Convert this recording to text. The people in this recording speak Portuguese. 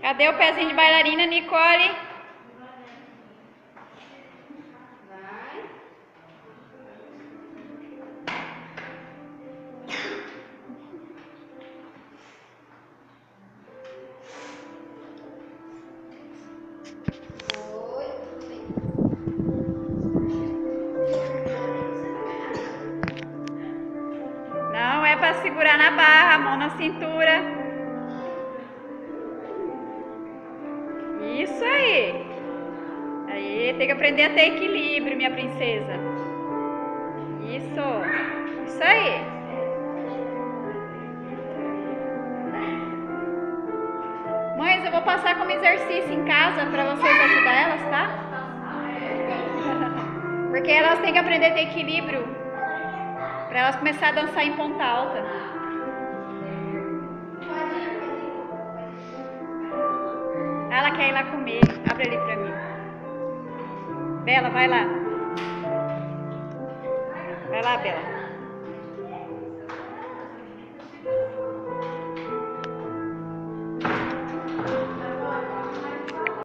Cadê o pezinho de bailarina, Nicole? Não é para segurar na barra, a mão na cintura. Isso aí. Aí, tem que aprender a ter equilíbrio, minha princesa. Isso aí. Mães, eu vou passar como exercício em casa para vocês ajudar elas, tá? Porque elas têm que aprender a ter equilíbrio para elas começarem a dançar em ponta alta. Ela quer ir lá comer. Abre ali pra mim. Bela, vai lá. Vai lá, Bela.